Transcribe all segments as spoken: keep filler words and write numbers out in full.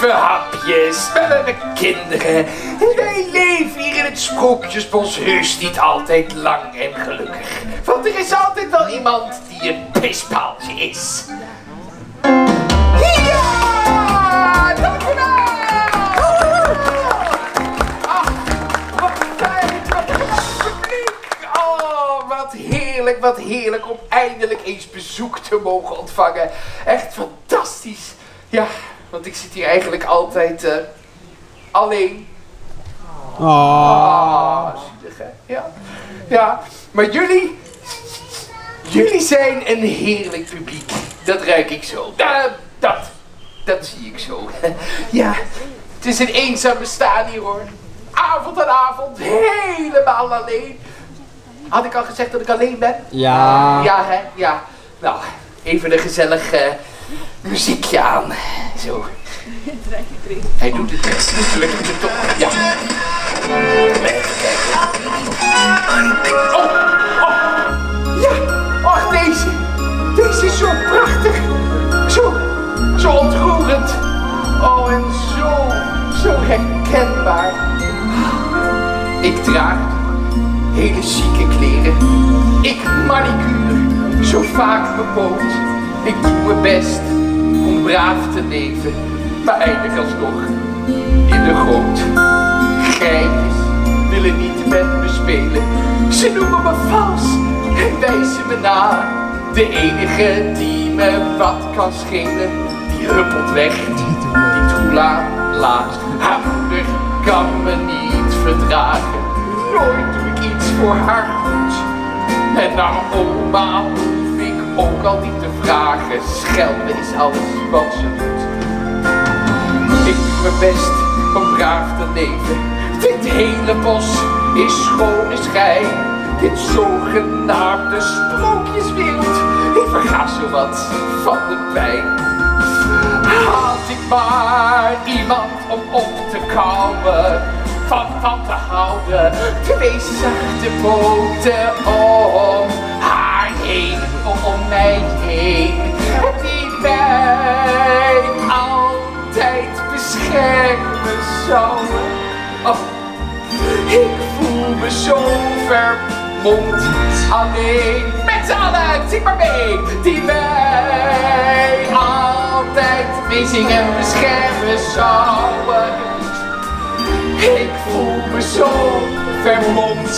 lieve hapjes met mijn kinderen. Wij leven hier in het Sprookjesbos heus niet altijd lang en gelukkig. Want er is altijd wel iemand die een pispaaltje is. Ja! Dank u wel! Ach, wat fijn, wat een publiek! Oh, wat heerlijk, wat heerlijk om eindelijk eens bezoek te mogen ontvangen. Echt fantastisch. Ja, want ik zit hier eigenlijk altijd uh, alleen. Oh. Ah, zielig hè? Ja. Ja, maar jullie, jullie zijn een heerlijk publiek. Dat ruik ik zo. Uh, dat, dat zie ik zo. Ja, het is een eenzaam bestaan hier hoor. Avond aan avond, helemaal alleen. Had ik al gezegd dat ik alleen ben? Ja. Ja, hè? Ja. Nou, even een gezellig uh, muziekje aan. Zo. Hij doet het best. Natuurlijk doet het toch. Ja. Even kijken. Oh, oh. Ja. Ach, deze. Deze is zo prachtig. Zo, zo ontroerend. Oh, en zo, zo herkenbaar. Ik draag hele chique kleren. Ik manicure zo vaak mijn poot. Ik doe mijn best om braaf te leven, maar eindig alsnog in de goot. Geitjes willen niet met me spelen. Ze noemen me vals en wijzen me na. De enige die me wat kan schelen, die huppelt weg, die troela laat. Haar moeder kan me niet verdragen. Nooit doe ik iets voor haar goed. En naar oma hoef ik ook al niet te vragen. Schelden is alles wat ze doet. Ik doe mijn best om braaf te leven. Dit hele bos is schone schijn. Dit zogenaamde sprookjeswereld. Ik verga zowat van de pijn. Had ik maar iemand om op te kouwen. Van, van te houden. Twee zachte poten om haar heen. Om, om mij heen. Die mij altijd beschermen zouden. Oh, ik voel me zo vermomd. Alleen met z'n allen, zing maar mee. Die mij altijd meezingen en beschermen zouden. Ik voel me zo vermomd,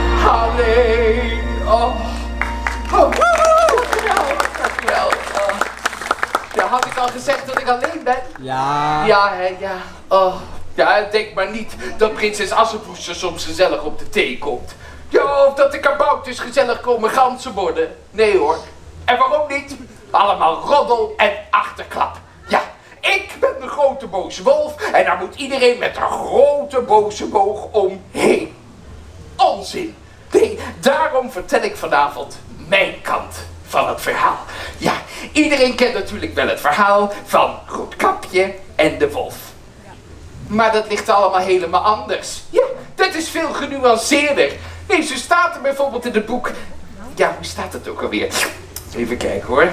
alleen. Oh, oh, dankjewel, dankjewel. Oh. Ja, had ik al gezegd dat ik alleen ben? Ja. Ja, hè, ja. Oh, ja, denk maar niet dat prinses Assepoester soms gezellig op de thee komt. Ja, of dat de kabouters gezellig komen ganzen worden. Nee hoor. En waarom niet? Allemaal roddel en achterklap. Ja. Ik ben de grote boze wolf en daar moet iedereen met een grote boze boog omheen. Onzin. Nee, daarom vertel ik vanavond mijn kant van het verhaal. Ja, iedereen kent natuurlijk wel het verhaal van Roodkapje en de wolf. Maar dat ligt allemaal helemaal anders. Ja, dat is veel genuanceerder. Nee, zo staat er bijvoorbeeld in het boek. Ja, hoe staat het ook alweer? Even kijken hoor.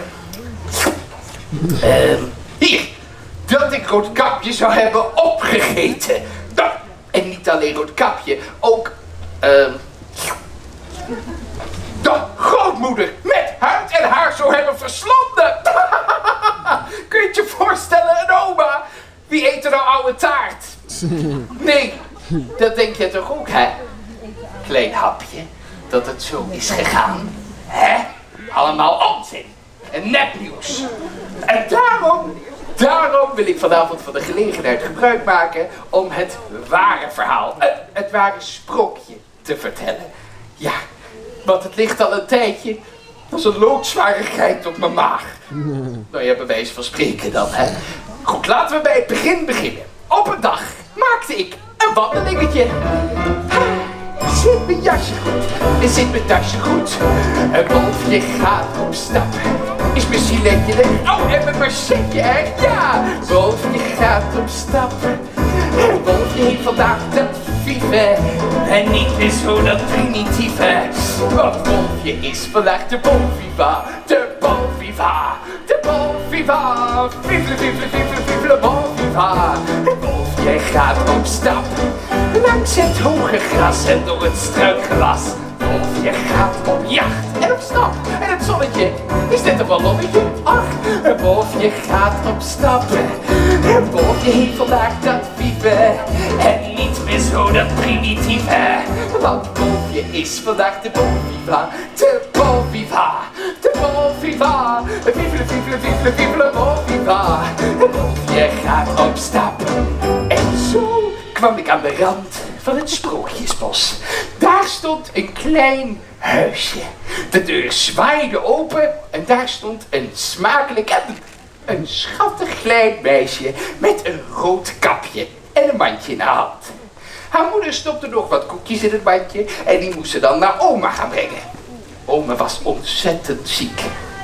Ehm, hier. Dat ik Roodkapje zou hebben opgegeten. Nou, en niet alleen Roodkapje, ook uh, de grootmoeder met huid en haar zou hebben verslonden. Kun je het je voorstellen, een oma? Wie eet er nou oude taart? Nee, dat denk je toch ook, hè? Klein hapje, dat het zo is gegaan. Hè? Allemaal onzin en nepnieuws. En daarom... Daarom wil ik vanavond van de gelegenheid gebruik maken om het ware verhaal, het, het ware sprookje te vertellen. Ja, want het ligt al een tijdje als een loodzwarigheid op mijn maag. Nou ja, bij wijze van spreken dan, hè. Goed, laten we bij het begin beginnen. Op een dag maakte ik een wandelingetje. Zit mijn jasje goed, zit mijn tasje goed. Een wolfje gaat op stap. Is mijn siletje leeg? Oh, en mijn marchetje echt? Ja! Wolfje gaat op stap. En Wolfje heeft vandaag dat vieve. En niet meer zo dat primitieve. Want Wolfje is vandaag de Bolviva. De Bolviva. De Bolviva. Vivle, vivle, vivle, vivle, Bolviva. Boviva. Het wolfje gaat op stap langs het hoge gras en door het struikgewas. Het wolfje gaat op jacht en op stap. En het zonnetje, is dit een ballonnetje? Ach, het wolfje gaat op stap. Het wolfje heeft vandaag dat wieven en niet meer zo dat primitieve. Want het wolfje is vandaag de Boviva, de Boviva, de Boviva. Vivele, vivele, vivele, vivele, Boviva. Het wolfje gaat op stap. En zo kwam ik aan de rand van het Sprookjesbos. Daar stond een klein huisje. De deur zwaaide open en daar stond een smakelijk en een schattig klein meisje met een rood kapje en een mandje in de hand. Haar moeder stopte nog wat koekjes in het mandje en die moest ze dan naar oma gaan brengen. Oma was ontzettend ziek.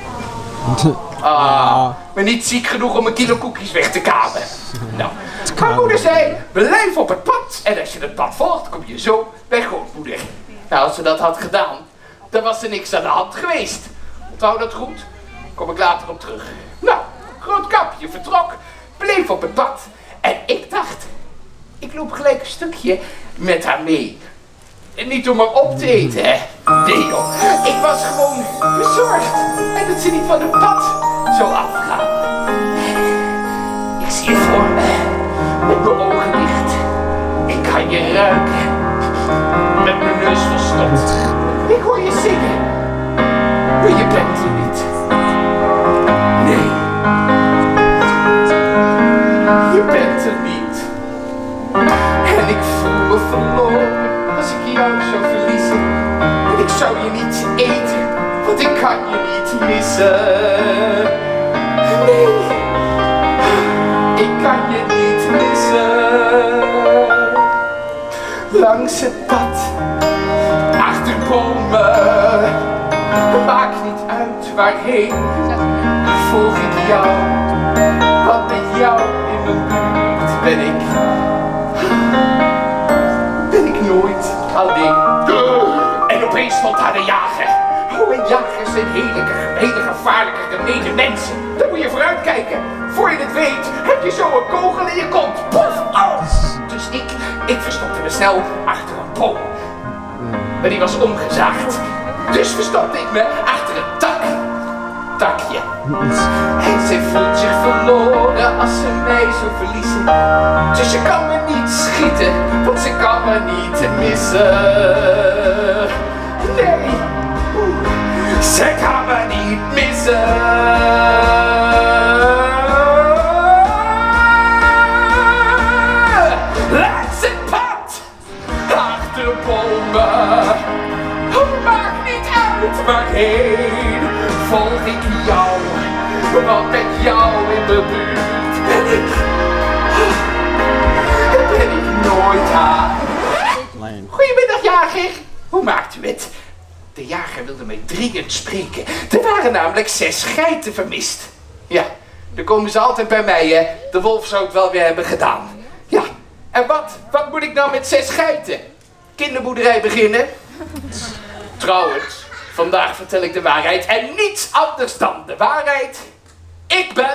Ah, maar niet ziek genoeg om een kilo koekjes weg te kamen. Nou, haar moeder zei, blijf op het pad en als je het pad volgt, kom je zo bij grootmoeder. Nou, als ze dat had gedaan, dan was er niks aan de hand geweest. Onthoud dat goed? Kom ik later op terug. Nou, Roodkapje vertrok, bleef op het pad en ik dacht, ik loop gelijk een stukje met haar mee. En niet om haar op te eten, hè. Nee joh, ik was gewoon bezorgd. En dat ze niet van het pad zou afgaan. Ik zie je voor me, met mijn ogen dicht. Ik kan je ruiken, met mijn neus verstopt. Ik hoor je zingen, maar je bent er niet. Nee, je bent er niet. En ik voel me verloren als ik jou zou verliezen. En ik zou je niet eten, want ik kan je niet missen. Nee, ik kan je niet missen. Langs het pad, achter bomen, maakt niet uit waarheen. Volg ik jou, want met jou in mijn buurt ben ik, ben ik nooit alleen. En opeens stond daar de jager. Oh, en jagers zijn hele, hele gevaarlijke, gemene mensen. Daar moet je vooruit kijken. Voor je het weet, heb je zo een kogel in je kont. Pof! Oh. Dus ik, ik verstopte me snel achter een boom. Maar die was omgezaagd. Dus verstopte ik me achter een tak. Takje. En zij voelt zich verloren als ze mij zou verliezen. Dus ze kan me niet schieten, want ze kan me niet missen. Nee, ze kan me niet missen. Langs het pad, achter bomen, maakt niet uit waarheen. Volg ik jou, want met jou in de buurt ben ik, ben ik nooit aan. Goedemiddag, jager. Hoe maakt u het? De jager wilde mij dringend spreken. Er waren namelijk zes geiten vermist. Ja, dan komen ze altijd bij mij, hè. De wolf zou het wel weer hebben gedaan. Ja, en wat? Wat moet ik nou met zes geiten? Kinderboerderij beginnen? Trouwens, vandaag vertel ik de waarheid en niets anders dan de waarheid. Ik ben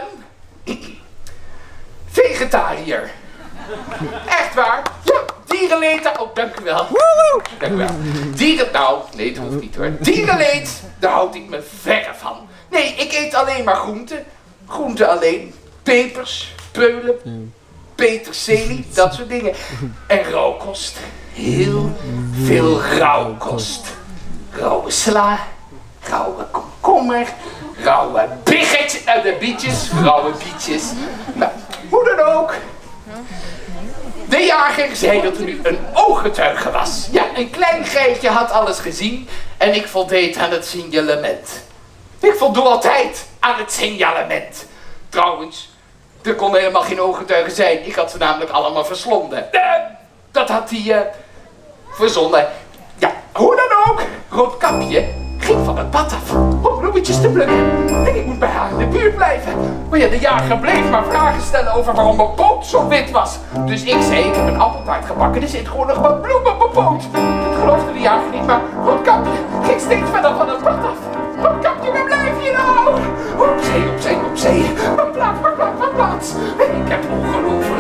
vegetariër. Echt waar? Ja, dierenleed. Oh, dank u wel. Dank u wel. Dieren, nou, nee, dat hoeft niet hoor. Dierenleed, daar houd ik me verre van. Nee, ik eet alleen maar groenten. Groenten alleen. Pepers, preulen, peterselie, dat soort dingen. En rauwkost. Heel veel rauwkost. Rauwe sla, rauwe komkommer, rauwe biggetjes, nou de bietjes, rauwe bietjes. Nou, hoe dan ook. De jager zei dat er nu een ooggetuige was. Ja, een klein geitje had alles gezien en ik voldeed aan het signalement. Ik voldoe altijd aan het signalement. Trouwens, er kon helemaal geen ooggetuige zijn. Ik had ze namelijk allemaal verslonden. Uh, dat had hij uh, verzonnen. Ja, hoe dan ook, Roodkapje ging van het pad af om bloemetjes te plukken. En ik moet bij haar in de buurt blijven. Maar ja, de jager bleef maar vragen stellen over waarom mijn poot zo wit was. Dus ik zei, ik heb een appeltaart gebakken, er zit gewoon nog wat bloem op mijn poot. Dat geloofde de jager niet, maar Roodkapje ging steeds verder van het pad af. Roodkapje, waar blijf je nou? Opzij, opzij, opzij. Mijn plaats, mijn plaats, mijn plaats. En ik heb ongelooflijk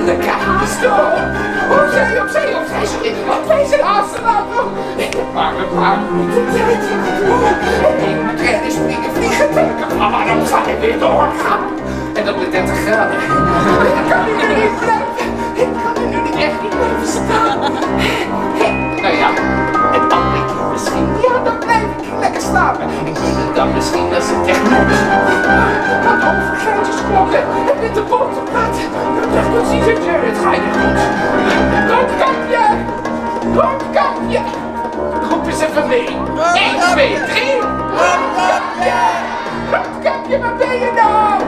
Maar moet de tijd. Ik moet rennen, springen, vliegen, trekken. Maar waarom ga ik weer doorgaan? En dat met dertig graden. Ik kan hier niet blijven. Ik kan er nu niet echt niet blijven staan. Nou ja, en dan denk ik misschien, ja, dan blijf ik lekker slapen. Ik doe het dan misschien als het echt moet. Wat overgeitjes klokken en met de boot op pad. Dan dacht ik, zie je, het gaat je goed. Roodkapje! Roodkapje! Roep eens even mee. één, twee, drie. Roodkapje! Roodkapje, waar ben je nou?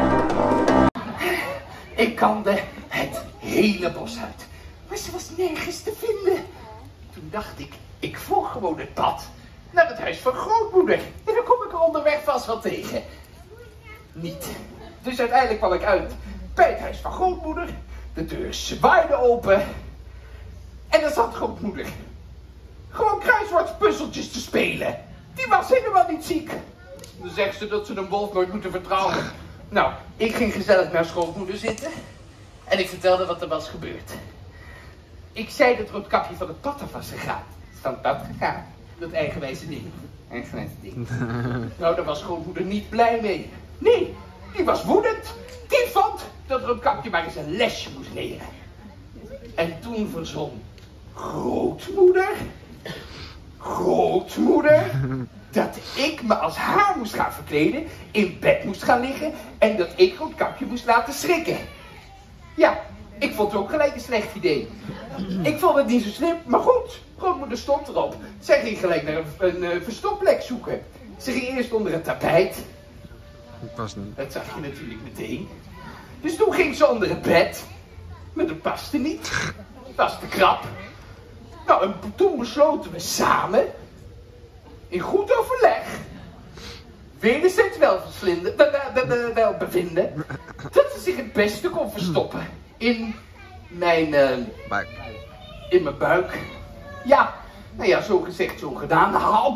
Ik kande het hele bos uit. Maar ze was nergens te vinden. Toen dacht ik, ik volg gewoon het pad naar het huis van grootmoeder. En dan kom ik er onderweg vast wel tegen. Niet. Dus uiteindelijk kwam ik uit bij het huis van grootmoeder. De deur zwaaide open. En daar zat grootmoeder. Gewoon kruiswoordspuzzeltjes te spelen. Die was helemaal niet ziek. Dan zegt ze dat ze een wolf nooit moeten vertrouwen. Nou, ik ging gezellig naar grootmoeder zitten. En ik vertelde wat er was gebeurd. Ik zei dat Roodkapje van het pad af was gegaan. Van het pad gegaan. Dat eigenwijze ding. Eigenwijze ding. Nou, daar was grootmoeder niet blij mee. Nee, die was woedend. Die vond dat Roodkapje maar eens een lesje moest leren. En toen verzon grootmoeder, grootmoeder, dat ik me als haar moest gaan verkleden, in bed moest gaan liggen en dat ik Roodkapje moest laten schrikken. Ja, ik vond het ook gelijk een slecht idee. Ik vond het niet zo slim, maar goed, grootmoeder stond erop. Zij ging gelijk naar een, een, een verstopplek zoeken. Ze ging eerst onder het tapijt. Dat past niet. Dat zag je natuurlijk meteen. Dus toen ging ze onder het bed. Maar dat paste niet. Dat was te krap. Nou, en toen besloten we samen, in goed overleg, wederzijds wel, verslinden, wel bevinden, dat ze zich het beste kon verstoppen in mijn, uh, Buik. in mijn buik. Ja, nou ja, zo gezegd, zo gedaan. Hou.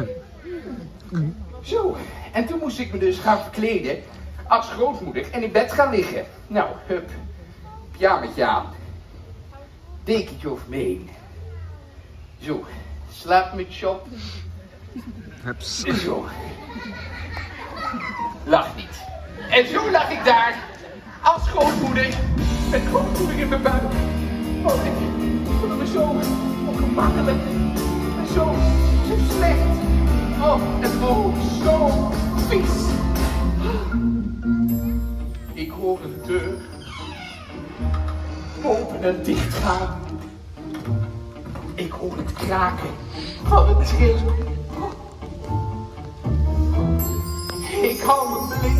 Zo, en toen moest ik me dus gaan verkleden als grootmoeder en in bed gaan liggen. Nou, hup, pyjamaatje aan, dekentje over me heen. Zo, slaapmutsje op. Hups. Zo. Lach niet. En zo lag ik daar, als grootmoeder, met grootmoeder in mijn buik. Oh, ik voelde me zo ongemakkelijk. En zo, zo slecht. Oh, en oh, zo vies. Ik hoor een deur open en dicht gaan. Ik hoor het kraken van het schip. Ik hou mijn blik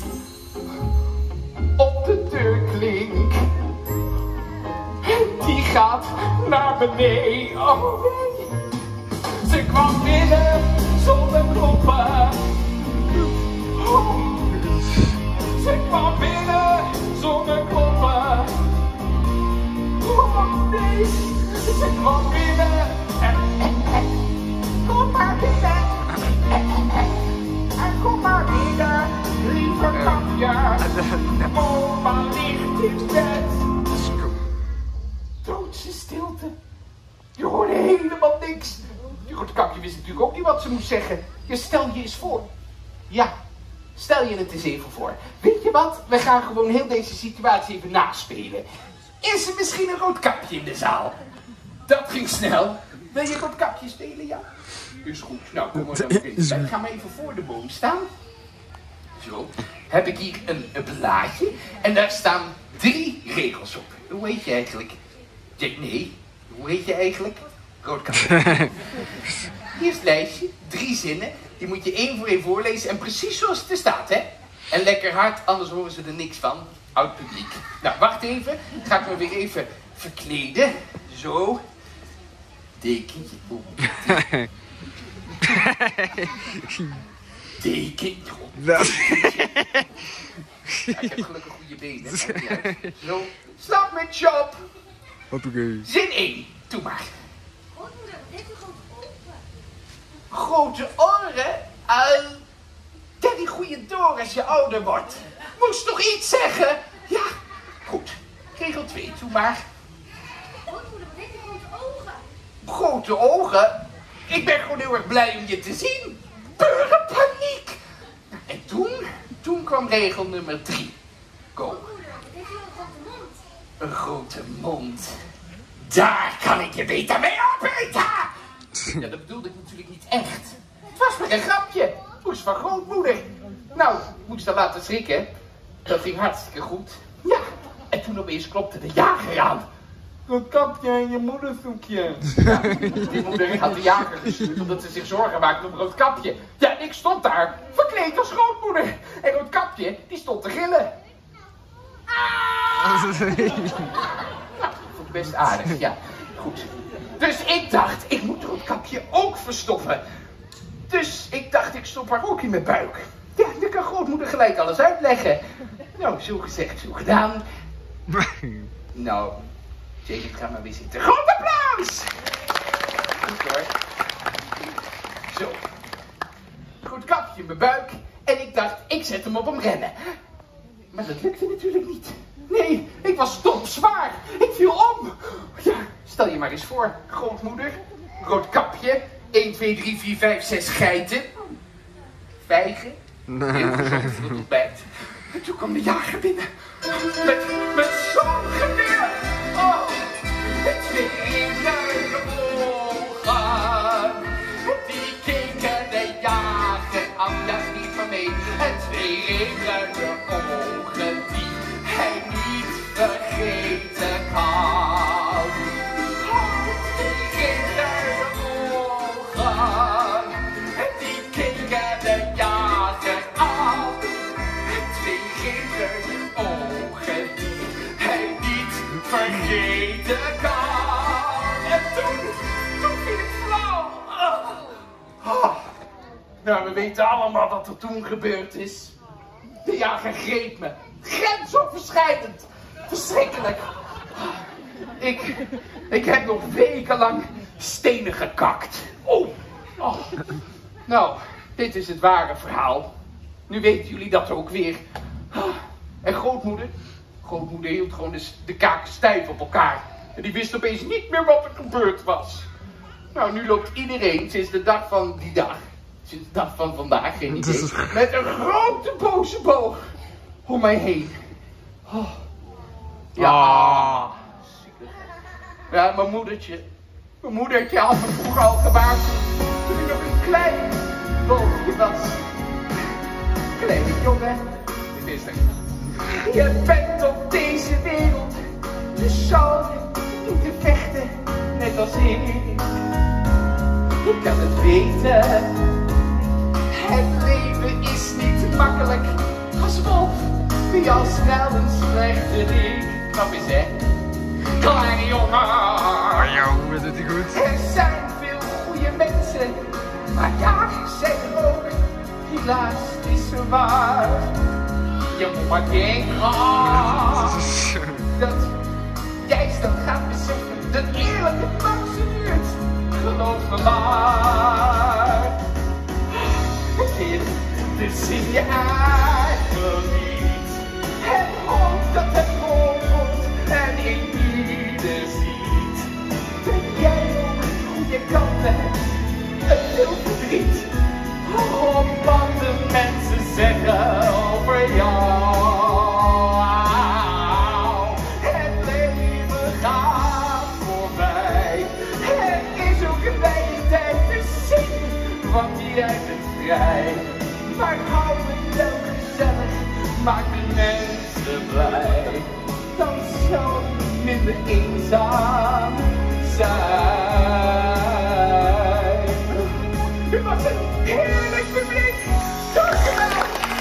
op de deurklink. Die gaat naar beneden. Oh nee. Ze kwam binnen zonder kloppen. Oh. Ze kwam binnen zonder kloppen. Oh nee. Ze kwam binnen. Kom maar binnen. En kom maar binnen, lieve kapje. Oma ligt in bed. Doodse stilte. Je hoorde helemaal niks. Die Roodkapje wist natuurlijk ook niet wat ze moest zeggen. Je stel je eens voor. Ja, stel je het eens even voor. Weet je wat? We gaan gewoon heel deze situatie even naspelen. Is er misschien een Roodkapje in de zaal? Dat ging snel. Wil je Roodkapje spelen? Ja. Is goed. Nou, kom maar dan in. Ik ga maar even voor de boom staan. Zo. Heb ik hier een, een blaadje. En daar staan drie regels op. Hoe heet je eigenlijk? Nee. Hoe heet je eigenlijk? Roodkapje. Hier is het lijstje. Drie zinnen. Die moet je één voor één voorlezen. En precies zoals het er staat, hè. En lekker hard, anders horen ze er niks van. Oud publiek. Nou, wacht even. Ga ik me weer even verkleden. Zo. Dekentje. Oeh. Dekentje. Ja, ik heb gelukkig goede benen. Ja. Zo. Slaap met Job. Hoppakee. Zin één. Doe maar. Grote oren? Uh, ja, die groeien door als je ouder wordt. Moest toch iets zeggen? Ja, goed. Regel twee, doe maar. Grootmoeder, wat heeft die grote ogen? Grote ogen? ik ben gewoon heel erg blij om je te zien. Pure paniek. En toen, toen kwam regel nummer drie. Go. Een grote mond. Daar kan ik je beter mee opeten. Ja, dat bedoelde ik natuurlijk niet echt. Het was maar een grapje. Moest van grootmoeder. Nou, ik moest haar laten schrikken. Dat ging hartstikke goed. Ja, en toen opeens klopte de jager aan. Roodkapje en je moederzoekje. Ja, die moeder had de jager gestuurd omdat ze zich zorgen maakte om Roodkapje. Ja, ik stond daar, verkleed als grootmoeder. En Roodkapje, die stond te gillen. Ah! Vond ik best aardig, ja. Goed. Dus ik dacht, ik moet Roodkapje ook verstoppen. Dus ik dacht, ik stop haar ook in mijn buik. Ja, dan kan grootmoeder gelijk alles uitleggen. Nou, zo gezegd, zo gedaan. Nou, Jacob, ga maar weer zitten. Groot applaus! Goed hoor. Zo. Roodkapje in mijn buik. En ik dacht, ik zet hem op hem rennen. Maar dat lukte natuurlijk niet. Nee, ik was topzwaar. Ik viel om. Ja, stel je maar eens voor, grootmoeder. Roodkapje. één, twee, drie, vier, vijf, zes geiten. Vijgen. Nee. Heel gezond voor het ontbijt. En toen kwam de jager binnen. Met, met zo'n geweer. Oh, met twee ruime ogen. Die keken de jager aan. Ja, niet van mee. En twee ruime ogen die hij niet vergeten kan. Oh, twee ruime ogen. Die keken de jager aan. Twee ruime ogen die hij niet vergeten kan. En toen, toen viel ik flauw. Oh. Oh. Nou, we weten allemaal wat er toen gebeurd is. De jager greep me. Grensoverschrijdend. Verschrikkelijk. Ik, ik heb nog wekenlang stenen gekakt. Oh. Oh. Nou, dit is het ware verhaal. Nu weten jullie dat ook weer. En grootmoeder? Grootmoeder hield gewoon de, de kaken stijf op elkaar. En die wist opeens niet meer wat er gebeurd was. Nou, nu loopt iedereen sinds de dag van die dag. Sinds de dag van vandaag, geen idee. Met een grote boze boog om mij heen. Oh. Ja. Oh. Ja, mijn moedertje. Mijn moedertje had me vroeger al gewaarschuwd. Toen ik nog een klein boogje was. Kleine jongen. Dit is er. Je bent op deze wereld. Dus zou je moeten vechten. Net als ik. Ik kan het weten. Het leven is niet makkelijk. Als wolf ben je al snel een slechterik. Knap eens hè. Kleine jongen. Oh, joh, dat doet hij goed. Er zijn veel goede mensen. Maar jagers zijn er ook. Helaas, het is zo waar. Je moet maar denken dat jij snel gaat beseffen dat eerlijk het langste duurt. Geloof me maar. Dit is in je eigen niet. Het hoofd dat het rolt en in ieder ziet. Dat jij ook goede kanten hebt. Het veel verdriet. Op wat de mensen zeggen over jou. Het leven gaat voorbij. Het is ook een wijze tijd te zien, want jij bent vrij. Maar hou het wel gezellig, maak de mensen blij. Dan zou je minder eenzaam zijn. U was een heerlijk publiek. Dankjewel.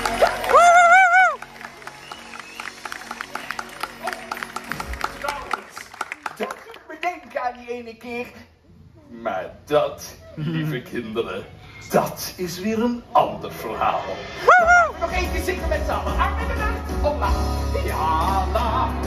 Trouwens, dat doet me denken aan die ene keer. Maar dat, lieve kinderen, dat is weer een ander verhaal. Nog één keer zingen met z'n allen. Hang in de nacht. Hopla. Ja, la.